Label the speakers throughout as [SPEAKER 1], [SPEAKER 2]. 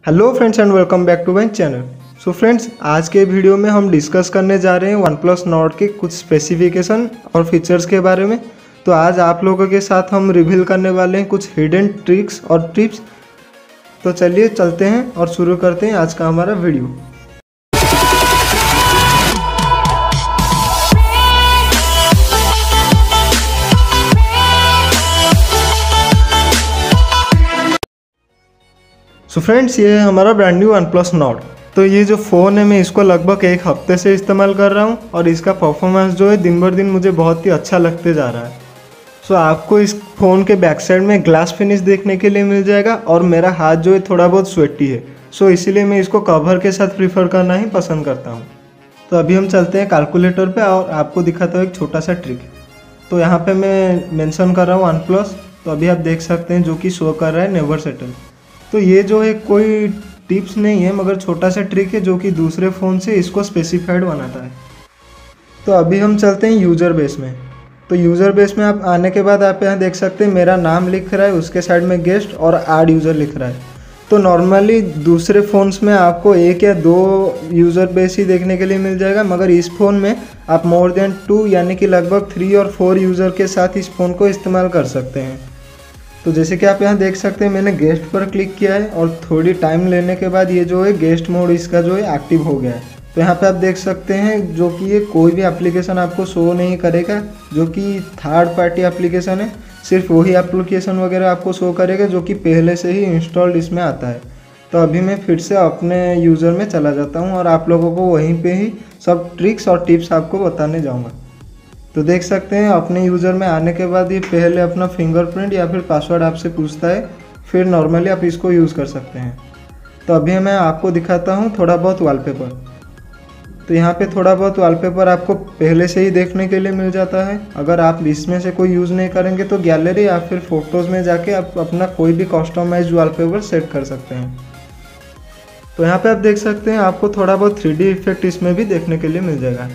[SPEAKER 1] Hello friends and welcome back to my channel. So friends, आज के video में हम डिस्कस करने जा रहे हैं OnePlus Nord के कुछ स्पेसिफिकेशन और फीचर्स के बारे में। तो आज आप लोगों के साथ हम रिवील करने वाले हैं कुछ हिडन ट्रिक्स और टिप्स। तो चलिए चलते हैं और शुरू करते हैं आज का हमारा वीडियो। सो फ्रेंड्स, ये है हमारा ब्रांड न्यू OnePlus Nord। तो ये जो फ़ोन है मैं इसको लगभग एक हफ्ते से इस्तेमाल कर रहा हूँ और इसका परफॉर्मेंस जो है दिन भर दिन मुझे बहुत ही अच्छा लगते जा रहा है। सो आपको इस फ़ोन के बैक साइड में ग्लास फिनिश देखने के लिए मिल जाएगा और मेरा हाथ जो है थोड़ा बहुत स्वेटी है, सो इसीलिए मैं इसको कवर के साथ प्रीफर करना ही पसंद करता हूँ। तो अभी हम चलते हैं कैलकुलेटर पर और आपको दिखाता हूँ एक छोटा सा ट्रिक। तो यहाँ पर मैं मेंशन कर रहा हूँ OnePlus, तो अभी आप देख सकते हैं जो कि शो कर रहा है नेवर सेटल। तो ये जो है कोई टिप्स नहीं है मगर छोटा सा ट्रिक है जो कि दूसरे फ़ोन से इसको स्पेसिफाइड बनाता है। तो अभी हम चलते हैं यूज़र बेस में। तो यूज़र बेस में आप आने के बाद आप यहाँ देख सकते हैं मेरा नाम लिख रहा है, उसके साइड में गेस्ट और ऐड यूज़र लिख रहा है। तो नॉर्मली दूसरे फ़ोन्स में आपको एक या दो यूज़र बेस ही देखने के लिए मिल जाएगा, मगर इस फ़ोन में आप मोर देन 2 यानी कि लगभग 3 और 4 यूज़र के साथ इस फ़ोन को इस्तेमाल कर सकते हैं। तो जैसे कि आप यहाँ देख सकते हैं मैंने गेस्ट पर क्लिक किया है और थोड़ी टाइम लेने के बाद ये जो है गेस्ट मोड इसका जो है एक्टिव हो गया है। तो यहाँ पे आप देख सकते हैं जो कि ये कोई भी एप्लीकेशन आपको शो नहीं करेगा जो कि थर्ड पार्टी एप्लीकेशन है, सिर्फ वही एप्लीकेशन वगैरह आपको शो करेगा जो कि पहले से ही इंस्टॉल्ड इसमें आता है। तो अभी मैं फिर से अपने यूज़र में चला जाता हूँ और आप लोगों को वहीं पर ही सब ट्रिक्स और टिप्स आपको बताने जाऊँगा। तो देख सकते हैं अपने यूज़र में आने के बाद ये पहले अपना फिंगरप्रिंट या फिर पासवर्ड आपसे पूछता है, फिर नॉर्मली आप इसको यूज़ कर सकते हैं। तो अभी मैं आपको दिखाता हूँ थोड़ा बहुत वॉलपेपर। तो यहाँ पे थोड़ा बहुत वॉलपेपर आपको पहले से ही देखने के लिए मिल जाता है। अगर आप इसमें से कोई यूज़ नहीं करेंगे तो गैलरी या फिर फ़ोटोज़ में जाके आप अपना कोई भी कस्टमाइज्ड वॉलपेपर सेट कर सकते हैं। तो यहाँ पर आप देख सकते हैं आपको थोड़ा बहुत 3D इफेक्ट इसमें भी देखने के लिए मिल जाएगा।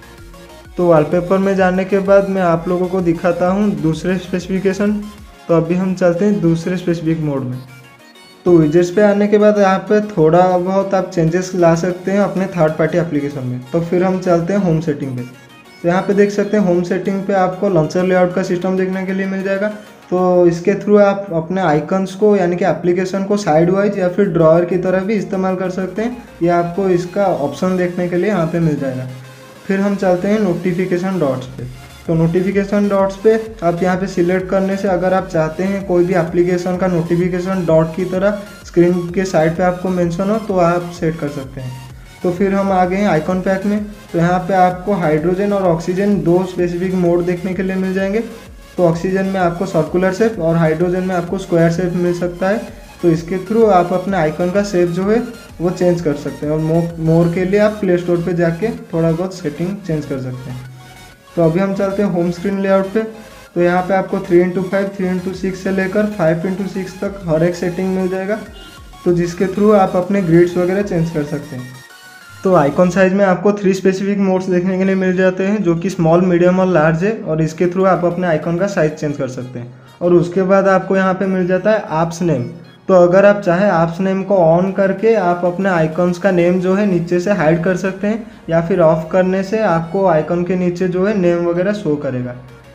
[SPEAKER 1] तो वॉलपेपर में जाने के बाद मैं आप लोगों को दिखाता हूँ दूसरे स्पेसिफिकेशन। तो अभी हम चलते हैं दूसरे स्पेसिफिक मोड में। तो विजेट्स पे आने के बाद यहाँ पे थोड़ा बहुत आप चेंजेस ला सकते हैं अपने थर्ड पार्टी एप्लीकेशन में। तो फिर हम चलते हैं होम सेटिंग पे। तो यहाँ पे देख सकते हैं होम सेटिंग पे आपको लॉन्चर लेआउट का सिस्टम देखने के लिए मिल जाएगा। तो इसके थ्रू आप अपने आइकन्स को यानी कि एप्लीकेशन को साइड वाइज या फिर ड्रॉअर की तरह भी इस्तेमाल कर सकते हैं। ये आपको इसका ऑप्शन देखने के लिए यहाँ पे मिल जाएगा। फिर हम चलते हैं नोटिफिकेशन डॉट्स पे। तो नोटिफिकेशन डॉट्स पे आप यहाँ पे सिलेक्ट करने से अगर आप चाहते हैं कोई भी एप्लीकेशन का नोटिफिकेशन डॉट की तरह स्क्रीन के साइड पे आपको मेंशन हो तो आप सेट कर सकते हैं। तो फिर हम आ गए हैं आइकॉन पैक में। तो यहाँ पे आपको हाइड्रोजन और ऑक्सीजन दो स्पेसिफिक मोड देखने के लिए मिल जाएंगे। तो ऑक्सीजन में आपको सर्कुलर शेप और हाइड्रोजन में आपको स्क्वायर शेप मिल सकता है। तो इसके थ्रू आप अपने आइकन का शेप जो है वो चेंज कर सकते हैं और मोर के लिए आप प्ले स्टोर पे जाके थोड़ा बहुत सेटिंग चेंज कर सकते हैं। तो अभी हम चलते हैं होम स्क्रीन लेआउट पे। तो यहाँ पे आपको 3x5, 3x6 से लेकर 5x6 तक हर एक सेटिंग मिल जाएगा, तो जिसके थ्रू आप अपने ग्रिड्स वगैरह चेंज कर सकते हैं। तो आइकॉन साइज में आपको 3 स्पेसिफिक मोड्स देखने के लिए मिल जाते हैं जो कि स्मॉल, मीडियम और लार्ज है, और इसके थ्रू आप अपने आइकॉन का साइज चेंज कर सकते हैं। और उसके बाद आपको यहाँ पे मिल जाता है ऐप्स नेम। तो अगर आप चाहें ऐप्स नेम को ऑन करके आप अपने आइकॉन्स का नेम जो है नीचे से हाइड कर सकते हैं, या फिर ऑफ करने से आपको आइकॉन के नीचे जो है नेम वगैरह शो करेगा।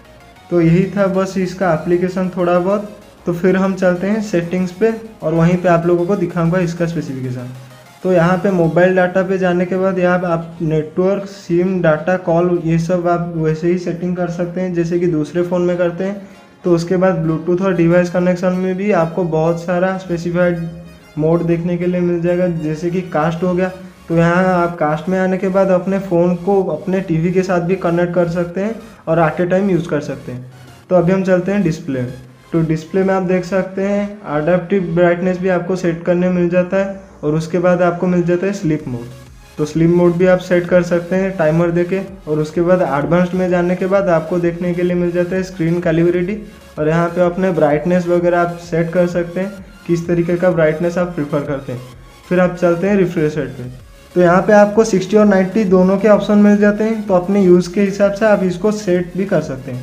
[SPEAKER 1] तो यही था बस इसका एप्लीकेशन थोड़ा बहुत। तो फिर हम चलते हैं सेटिंग्स पे और वहीं पे आप लोगों को दिखाऊंगा इसका स्पेसिफिकेशन। तो यहाँ पे मोबाइल डाटा पे जाने के बाद यहाँ आप नेटवर्क, सिम, डाटा, कॉल, ये सब आप वैसे ही सेटिंग कर सकते हैं जैसे कि दूसरे फ़ोन में करते हैं। तो उसके बाद ब्लूटूथ और डिवाइस कनेक्शन में भी आपको बहुत सारा स्पेसिफाइड मोड देखने के लिए मिल जाएगा, जैसे कि कास्ट हो गया। तो यहाँ आप कास्ट में आने के बाद अपने फ़ोन को अपने टीवी के साथ भी कनेक्ट कर सकते हैं और एट ए टाइम यूज़ कर सकते हैं। तो अभी हम चलते हैं डिस्प्ले। तो डिस्प्ले में आप देख सकते हैं अडेप्टिव ब्राइटनेस भी आपको सेट करने मिल जाता है, और उसके बाद आपको मिल जाता है स्लीप मोड। तो स्लीप मोड भी आप सेट कर सकते हैं टाइमर देके। और उसके बाद एडवांस्ड में जाने के बाद आपको देखने के लिए मिल जाता है स्क्रीन कैलिब्रिटी, और यहाँ पे अपने ब्राइटनेस वगैरह आप सेट कर सकते हैं किस तरीके का ब्राइटनेस आप प्रीफर करते हैं। फिर आप चलते हैं रिफ्रेश रेट पे। तो यहाँ पे आपको 60 और 90 दोनों के ऑप्शन मिल जाते हैं, तो अपने यूज़ के हिसाब से आप इसको सेट भी कर सकते हैं।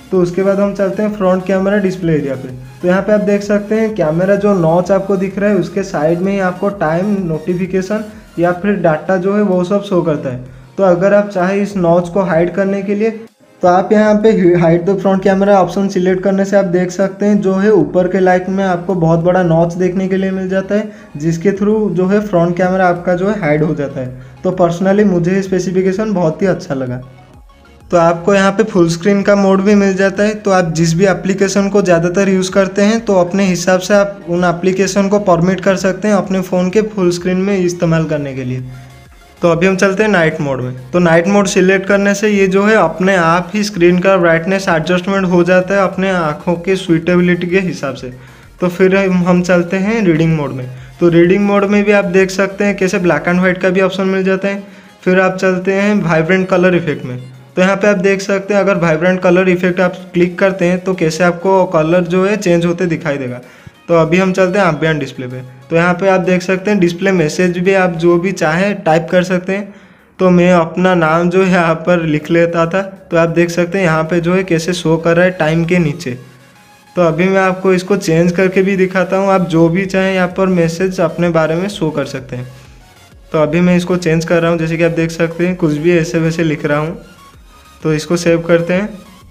[SPEAKER 1] तो उसके बाद हम चलते हैं फ्रंट कैमरा डिस्प्ले एरिया पे। तो यहाँ पे आप देख सकते हैं कैमरा जो नॉच आपको दिख रहा है उसके साइड में ही आपको टाइम, नोटिफिकेशन या फिर डाटा जो है वो सब शो करता है। तो अगर आप चाहे इस नॉच को हाइड करने के लिए तो आप यहाँ पे hide the front camera option select करने से आप देख सकते हैं जो है ऊपर के लाइट में आपको बहुत बड़ा नॉच देखने के लिए मिल जाता है, जिसके थ्रू जो है फ्रंट कैमरा आपका जो है हाइड हो जाता है। तो पर्सनली मुझे स्पेसिफिकेशन बहुत ही अच्छा लगा। तो आपको यहाँ पे फुल स्क्रीन का मोड भी मिल जाता है। तो आप जिस भी एप्लीकेशन को ज़्यादातर यूज़ करते हैं तो अपने हिसाब से आप उन एप्लीकेशन को परमिट कर सकते हैं अपने फ़ोन के फुल स्क्रीन में इस्तेमाल करने के लिए। तो अभी हम चलते हैं नाइट मोड में। तो नाइट मोड सिलेक्ट करने से ये जो है अपने आप ही स्क्रीन का ब्राइटनेस एडजस्टमेंट हो जाता है अपने आँखों के सुइटेबिलिटी के हिसाब से। तो फिर हम चलते हैं रीडिंग मोड में। तो रीडिंग मोड में भी आप देख सकते हैं कैसे ब्लैक एंड वाइट का भी ऑप्शन मिल जाता है। फिर आप चलते हैं वाइब्रेंट कलर इफेक्ट में। तो यहाँ पे आप देख सकते हैं अगर वाइब्रेंट कलर इफेक्ट आप क्लिक करते हैं तो कैसे आपको कलर जो है चेंज होते दिखाई देगा। तो अभी हम चलते हैं एम्बिएंट डिस्प्ले पे। तो यहाँ पे आप देख सकते हैं डिस्प्ले मैसेज भी आप जो भी चाहे टाइप कर सकते हैं। तो मैं अपना नाम जो है यहाँ पर लिख लेता था। तो आप देख सकते हैं यहाँ पे जो है कैसे शो कर रहा है टाइम के नीचे। तो अभी मैं आपको इसको चेंज करके भी दिखाता हूँ। आप जो भी चाहें यहाँ पर मैसेज अपने बारे में शो कर सकते हैं। तो अभी मैं इसको चेंज कर रहा हूँ, जैसे कि आप देख सकते हैं कुछ भी ऐसे वैसे लिख रहा हूँ। तो इसको सेव करते हैं।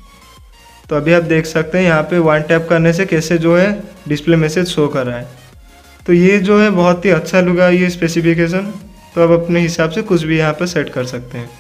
[SPEAKER 1] तो अभी आप देख सकते हैं यहाँ पे वन टैप करने से कैसे जो है डिस्प्ले मैसेज शो कर रहा है। तो ये जो है बहुत ही अच्छा लगा ये स्पेसिफिकेशन। तो आप अपने हिसाब से कुछ भी यहाँ पर सेट कर सकते हैं।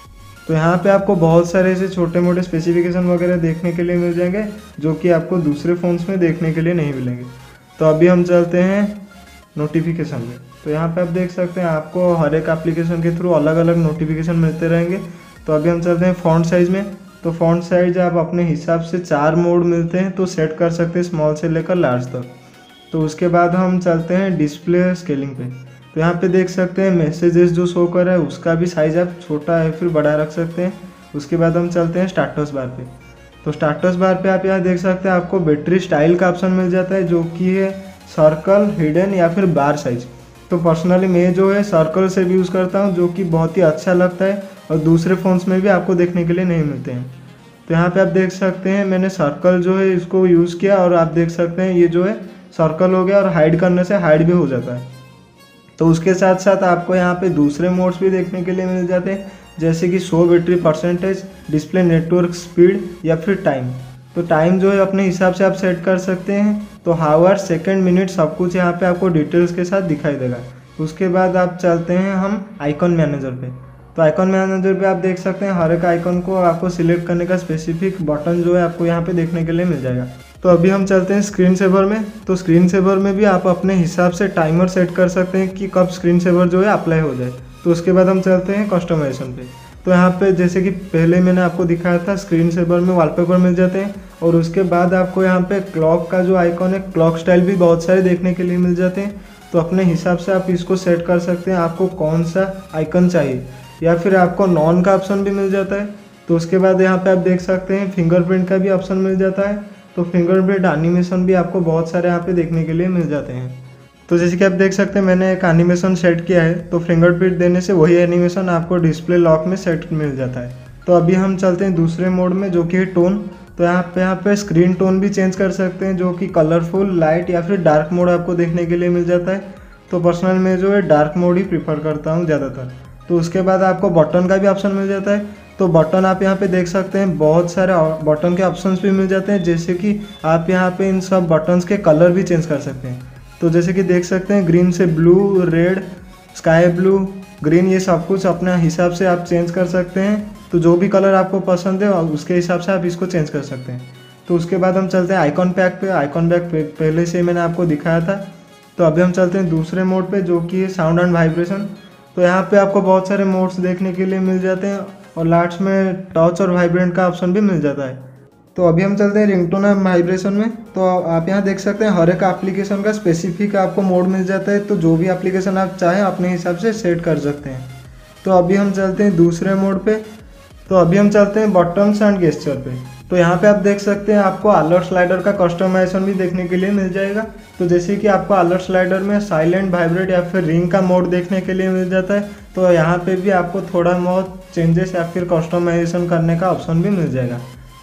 [SPEAKER 1] तो यहाँ पे आपको बहुत सारे ऐसे छोटे मोटे स्पेसिफिकेशन वगैरह देखने के लिए मिल जाएंगे जो कि आपको दूसरे फ़ोन्स में देखने के लिए नहीं मिलेंगे। तो अभी हम चलते हैं नोटिफिकेशन में। तो यहाँ पे आप देख सकते हैं आपको हर एक एप्लीकेशन के थ्रू अलग अलग नोटिफिकेशन मिलते रहेंगे। तो अभी हम चलते हैं फ़ॉन्ट साइज़ में। तो फ़ॉन्ट साइज आप अपने हिसाब से 4 मोड मिलते हैं तो सेट कर सकते हैं स्मॉल से लेकर लार्ज तक। तो उसके बाद हम चलते हैं डिस्प्ले स्केलिंग पे। तो यहाँ पे देख सकते हैं मैसेजेस जो शो कर रहा है उसका भी साइज़ आप छोटा है फिर बड़ा रख सकते हैं। उसके बाद हम चलते हैं स्टेटस बार पे। तो स्टेटस बार पे आप यहाँ देख सकते हैं आपको बैटरी स्टाइल का ऑप्शन मिल जाता है जो कि है सर्कल, हिडन या फिर बार साइज। तो पर्सनली मैं जो है सर्कल से भी यूज़ करता हूँ जो कि बहुत ही अच्छा लगता है और दूसरे फ़ोन्स में भी आपको देखने के लिए नहीं मिलते हैं। तो यहाँ पे आप देख सकते हैं मैंने सर्कल जो है इसको यूज़ किया और आप देख सकते हैं ये जो है सर्कल हो गया और हाइड करने से हाइड भी हो जाता है। तो उसके साथ साथ आपको यहाँ पे दूसरे मोड्स भी देखने के लिए मिल जाते हैं जैसे कि show battery percentage, display network speed या फिर टाइम। तो टाइम जो है अपने हिसाब से आप सेट कर सकते हैं। तो हावर, सेकंड, मिनट सब कुछ यहाँ पे आपको डिटेल्स के साथ दिखाई देगा। उसके बाद आप चलते हैं हम आइकॉन मैनेजर पे। तो आइकॉन मैनेजर पे आप देख सकते हैं हर एक आइकॉन को आपको सिलेक्ट करने का स्पेसिफिक बटन जो है आपको यहाँ पे देखने के लिए मिल जाएगा। तो अभी हम चलते हैं स्क्रीन सेवर में। तो स्क्रीन सेवर में भी आप अपने हिसाब से टाइमर सेट कर सकते हैं कि कब स्क्रीन सेवर जो है अप्लाई हो जाए। तो उसके बाद हम चलते हैं कस्टमाइजेशन पे। तो यहाँ पे जैसे कि पहले मैंने आपको दिखाया था स्क्रीन सेवर में वॉलपेपर मिल जाते हैं और उसके बाद आपको यहाँ पे क्लॉक का जो आइकॉन है, क्लॉक स्टाइल भी बहुत सारे देखने के लिए मिल जाते हैं। तो अपने हिसाब से आप इसको सेट कर सकते हैं आपको कौन सा आइकन चाहिए, या फिर आपको नॉन का ऑप्शन भी मिल जाता है। तो उसके बाद यहाँ पे आप देख सकते हैं फिंगरप्रिंट का भी ऑप्शन मिल जाता है। तो फिंगरप्रिंट एनिमेशन भी आपको बहुत सारे यहाँ पे देखने के लिए मिल जाते हैं। तो जैसे कि आप देख सकते हैं मैंने एक एनिमेशन सेट किया है। तो फिंगरप्रिंट देने से वही एनिमेशन आपको डिस्प्ले लॉक में सेट मिल जाता है। तो अभी हम चलते हैं दूसरे मोड में जो कि है टोन। तो यहाँ पे स्क्रीन टोन भी चेंज कर सकते हैं जो कि कलरफुल, लाइट या फिर डार्क मोड आपको देखने के लिए मिल जाता है। तो पर्सनल में जो है डार्क मोड ही प्रीफर करता हूँ ज़्यादातर। तो उसके बाद आपको बटन का भी ऑप्शन मिल जाता है। तो बटन आप यहाँ पे देख सकते हैं बहुत सारे बटन के ऑप्शंस भी मिल जाते हैं जैसे कि आप यहाँ पे इन सब बटन्स के कलर भी चेंज कर सकते हैं। तो जैसे कि देख सकते हैं ग्रीन से blue, red, sky blue, green, ये सब कुछ अपने हिसाब से आप चेंज कर सकते हैं। तो जो भी कलर आपको पसंद है उसके हिसाब से आप इसको चेंज कर सकते हैं। तो उसके बाद हम चलते हैं आइकॉन पैक पे। आइकॉन पैक पहले से मैंने आपको दिखाया था। तो अभी हम चलते हैं दूसरे मोड पे जो कि है साउंड एंड वाइब्रेशन। तो यहाँ पे आपको बहुत सारे मोड्स देखने के लिए मिल जाते हैं और लास्ट में टच और वाइब्रेंट का ऑप्शन भी मिल जाता है। तो अभी हम चलते हैं रिंगटोन एंड वाइब्रेशन में। तो आप यहाँ देख सकते हैं हर एक एप्लीकेशन का स्पेसिफिक आपको मोड मिल जाता है। तो जो भी एप्लीकेशन आप चाहें अपने हिसाब से सेट कर सकते हैं। तो अभी हम चलते हैं दूसरे मोड पे। तो अभी हम चलते हैं बटन्स एंड गेस्चर पे। तो यहाँ पे आप देख सकते हैं आपको अलर्ट स्लाइडर का कस्टमाइजेशन भी देखने के लिए मिल जाएगा। तो जैसे कि आपको अलर्ट स्लाइडर में साइलेंट, वाइब्रेट या फिर रिंग का मोड देखने के लिए मिल जाता है। तो यहाँ पे भी आपको थोड़ा बहुत चेंजेस या फिर कस्टमाइजेशन करने का ऑप्शन भी मिल जाएगा।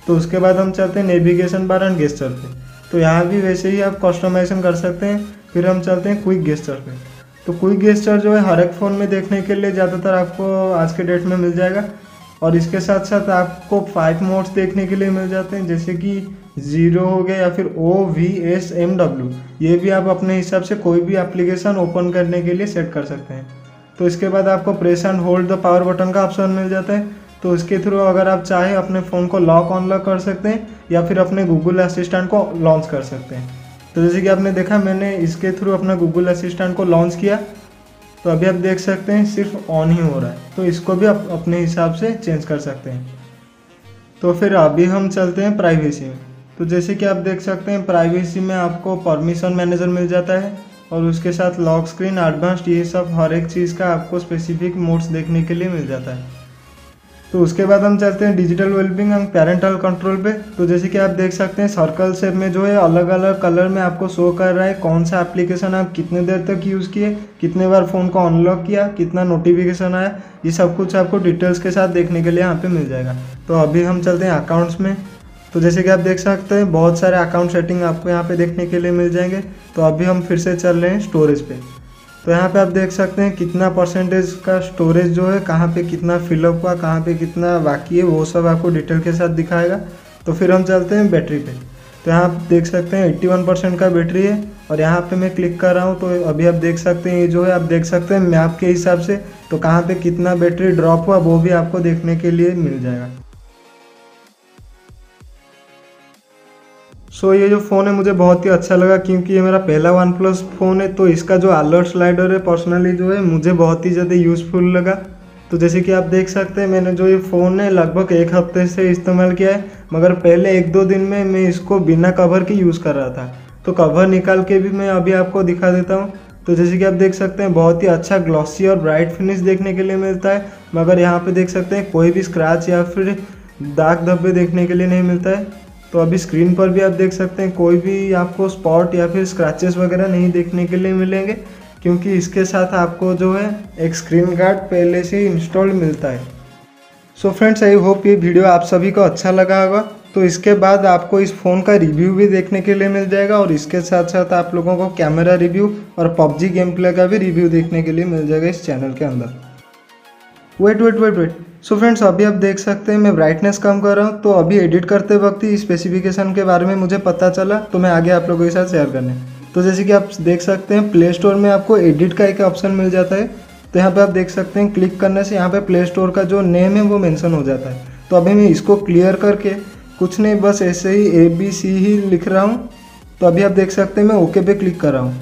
[SPEAKER 1] तो उसके बाद हम चलते हैं नेविगेशन बार एंड गेस्चर पे। तो यहाँ भी वैसे ही आप कस्टमाइजेशन कर सकते हैं। फिर हम चलते हैं क्विक गेस्चर पे। तो क्विक गेस्चर जो है हर एक फ़ोन में देखने के लिए ज़्यादातर आपको आज के डेट में मिल जाएगा, और इसके साथ साथ आपको 5 मोड्स देखने के लिए मिल जाते हैं, जैसे कि 0 हो गया या फिर OVSMW। ये भी आप अपने हिसाब से कोई भी एप्लीकेशन ओपन करने के लिए सेट कर सकते हैं। तो इसके बाद आपको press and hold the power button का ऑप्शन मिल जाता है। तो इसके थ्रू अगर आप चाहें अपने फ़ोन को लॉक अनलॉक कर सकते हैं या फिर अपने गूगल असिस्टेंट को लॉन्च कर सकते हैं। तो जैसे कि आपने देखा मैंने इसके थ्रू अपना गूगल असिस्टेंट को लॉन्च किया, तो अभी आप देख सकते हैं सिर्फ ऑन ही हो रहा है। तो इसको भी आप अपने हिसाब से चेंज कर सकते हैं। तो फिर अभी हम चलते हैं प्राइवेसी में। तो जैसे कि आप देख सकते हैं प्राइवेसी में आपको परमिशन मैनेजर मिल जाता है, और उसके साथ लॉक स्क्रीन, एडवांस्ड, ये सब हर एक चीज़ का आपको स्पेसिफिक मोड्स देखने के लिए मिल जाता है। तो उसके बाद हम चलते हैं digital wellbeing and parental control पे। तो जैसे कि आप देख सकते हैं सर्कल शेप में जो है अलग अलग कलर में आपको शो कर रहा है कौन सा एप्लीकेशन आप कितने देर तक यूज़ किए, कितने बार फ़ोन को अनलॉक किया, कितना नोटिफिकेशन आया, ये सब कुछ आपको डिटेल्स के साथ देखने के लिए यहाँ पे मिल जाएगा। तो अभी हम चलते हैं अकाउंट्स में। तो जैसे कि आप देख सकते हैं बहुत सारे अकाउंट सेटिंग आपको यहाँ पे देखने के लिए मिल जाएंगे। तो अभी हम फिर से चल रहे हैं स्टोरेज पे। तो यहाँ पे आप देख सकते हैं कितना परसेंटेज का स्टोरेज जो है, कहाँ पे कितना फिलअप हुआ, कहाँ पे कितना बाकी है, वो सब आपको डिटेल के साथ दिखाएगा। तो फिर हम चलते हैं बैटरी पे। तो यहाँ आप देख सकते हैं 81% का बैटरी है, और यहाँ पे मैं क्लिक कर रहा हूँ तो अभी आप देख सकते हैं ये जो है आप देख सकते हैं मैप के हिसाब से तो कहाँ पे कितना बैटरी ड्रॉप हुआ वो भी आपको देखने के लिए मिल जाएगा। सो ये जो फ़ोन है मुझे बहुत ही अच्छा लगा, क्योंकि ये मेरा पहला वन प्लस फ़ोन है। तो इसका जो अलर्ट स्लाइडर है पर्सनली जो है मुझे बहुत ही ज़्यादा यूज़फुल लगा। तो जैसे कि आप देख सकते हैं मैंने जो ये फ़ोन है लगभग 1 हफ्ते से इस्तेमाल किया है, मगर पहले 1-2 दिन में मैं इसको बिना कवर के यूज़ कर रहा था। तो कवर निकाल के भी मैं अभी आपको दिखा देता हूँ। तो जैसे कि आप देख सकते हैं बहुत ही अच्छा ग्लॉसी और ब्राइट फिनिश देखने के लिए मिलता है, मगर यहाँ पर देख सकते हैं कोई भी स्क्रैच या फिर दाग धब्बे देखने के लिए नहीं मिलता है। तो अभी स्क्रीन पर भी आप देख सकते हैं कोई भी आपको स्पॉट या फिर स्क्रैचेस वगैरह नहीं देखने के लिए मिलेंगे, क्योंकि इसके साथ आपको जो है एक स्क्रीन गार्ड पहले से ही इंस्टॉल्ड मिलता है। सो फ्रेंड्स, आई होप ये वीडियो आप सभी को अच्छा लगा होगा। तो इसके बाद आपको इस फ़ोन का रिव्यू भी देखने के लिए मिल जाएगा, और इसके साथ साथ आप लोगों को कैमरा रिव्यू और PUBG गेम प्ले का भी रिव्यू देखने के लिए मिल जाएगा इस चैनल के अंदर। वेट। सो फ्रेंड्स, अभी आप देख सकते हैं मैं ब्राइटनेस कम कर रहा हूँ। तो अभी एडिट करते वक्त ही स्पेसिफिकेशन के बारे में मुझे पता चला, तो मैं आगे आप लोगों के साथ शेयर करने। तो जैसे कि आप देख सकते हैं प्ले स्टोर में आपको एडिट का एक ऑप्शन मिल जाता है। तो यहाँ पे आप देख सकते हैं क्लिक करने से यहाँ पे प्ले स्टोर का जो नेम है वो मेंशन हो जाता है। तो अभी मैं इसको क्लियर करके कुछ नहीं, बस ऐसे ही ABC ही लिख रहा हूँ। तो अभी आप देख सकते हैं मैं ओके पे क्लिक कर रहा हूँ।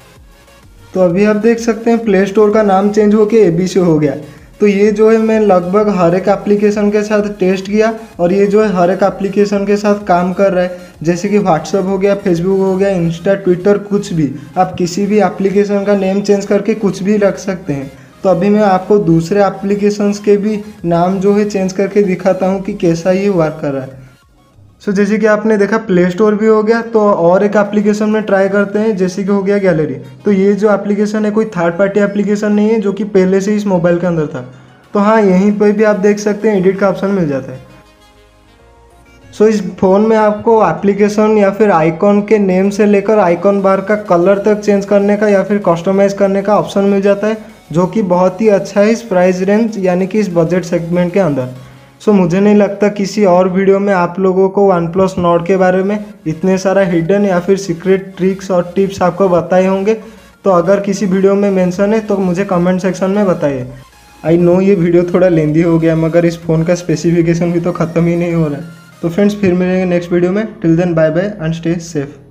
[SPEAKER 1] तो अभी आप देख सकते हैं प्ले स्टोर का नाम चेंज होके ABC हो गया। तो ये जो है मैं लगभग हर एक एप्लीकेशन के साथ टेस्ट किया, और ये जो है हर एक एप्लीकेशन के साथ काम कर रहा है। जैसे कि व्हाट्सअप हो गया, फेसबुक हो गया, इंस्टा, ट्विटर, कुछ भी आप किसी भी एप्लीकेशन का नेम चेंज करके कुछ भी रख सकते हैं। तो अभी मैं आपको दूसरे एप्लीकेशंस के भी नाम जो है चेंज करके दिखाता हूँ कि कैसा ये वर्क कर रहा है। सो जैसे कि आपने देखा प्ले स्टोर भी हो गया, तो और एक एप्लीकेशन में ट्राई करते हैं, जैसे कि हो गया गैलरी। तो ये जो एप्लीकेशन है कोई थर्ड पार्टी एप्लीकेशन नहीं है, जो कि पहले से इस मोबाइल के अंदर था। तो हाँ, यहीं पर भी आप देख सकते हैं एडिट का ऑप्शन मिल जाता है। सो इस फ़ोन में आपको एप्लीकेशन या फिर आइकॉन के नेम से लेकर आइकॉन बार का कलर तक चेंज करने का या फिर कस्टमाइज़ करने का ऑप्शन मिल जाता है, जो कि बहुत ही अच्छा है इस प्राइस रेंज यानी कि इस बजट सेगमेंट के अंदर। सो मुझे नहीं लगता किसी और वीडियो में आप लोगों को OnePlus Nord के बारे में इतने सारा हिडन या फिर सीक्रेट ट्रिक्स और टिप्स आपको बताए होंगे। तो अगर किसी वीडियो में मेंशन है तो मुझे कमेंट सेक्शन में बताइए। आई नो ये वीडियो थोड़ा लेंदी हो गया, मगर इस फ़ोन का स्पेसिफिकेशन भी तो ख़त्म ही नहीं हो रहा है। तो फ्रेंड्स, फिर मिलेंगे नेक्स्ट वीडियो में। Till then bye bye and stay safe.